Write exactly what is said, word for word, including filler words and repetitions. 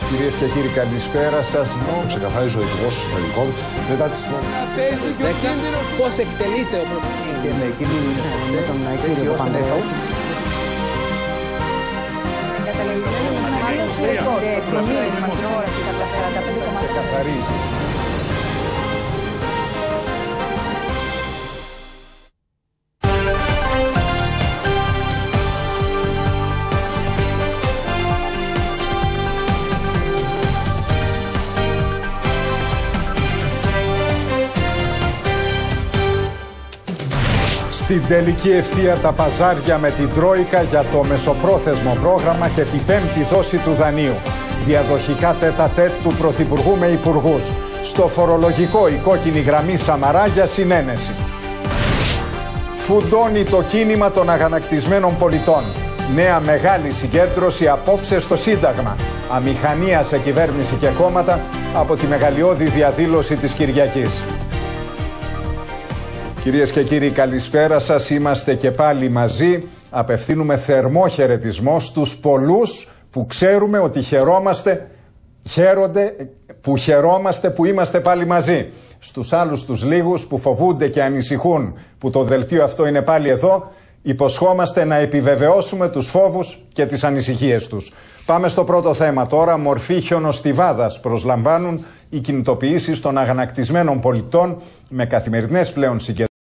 Κυρίες και κύριοι, καλησπέρα σας. Ξεκαθάριζε ο Υπουργός Εσωτερικών μετά τη συνάντηση. Πώς εκτελείται ο πρωτοβουλίας. Και με κινούμενες με τον κύριο Παπανδρέου. Καταλαβαίνουμε μας μάλλον σύρρονται προμήνες μας τώρα στις σαράντα πέντε κόμματα. Ξεκαθαρίζει. Στην τελική ευθεία τα παζάρια με την Τρόικα για το μεσοπρόθεσμο πρόγραμμα και την πέμπτη δόση του δανείου. Διαδοχικά τέτα-τέτ του Πρωθυπουργού με υπουργούς. Στο φορολογικό η κόκκινη γραμμή Σαμαρά για συνένεση. Φουντώνει το κίνημα των αγανακτισμένων πολιτών. Νέα μεγάλη συγκέντρωση απόψε στο Σύνταγμα. Αμηχανία σε κυβέρνηση και κόμματα από τη μεγαλειώδη διαδήλωση της Κυριακής. Κυρίες και κύριοι, καλησπέρα σας. Είμαστε και πάλι μαζί. Απευθύνουμε θερμό χαιρετισμό στους πολλούς που ξέρουμε ότι χαιρόμαστε, χαίρονται, που χαιρόμαστε που είμαστε πάλι μαζί. Στους άλλους τους λίγους που φοβούνται και ανησυχούν που το δελτίο αυτό είναι πάλι εδώ, υποσχόμαστε να επιβεβαιώσουμε τους φόβους και τις ανησυχίες τους. Πάμε στο πρώτο θέμα τώρα. Μορφή χιονοστιβάδας προσλαμβάνουν οι κινητοποιήσεις των αγανακτισμένων πολιτών με καθημερινές πλέον συγκεντρώσεις.